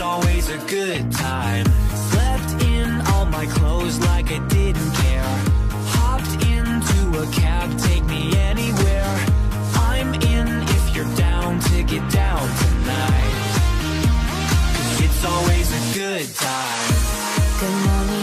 always a good time. Slept in all my clothes like I didn't care. Hopped into a cab, take me anywhere. I'm in if you're down to get down tonight, 'cause it's always a good time. Good morning.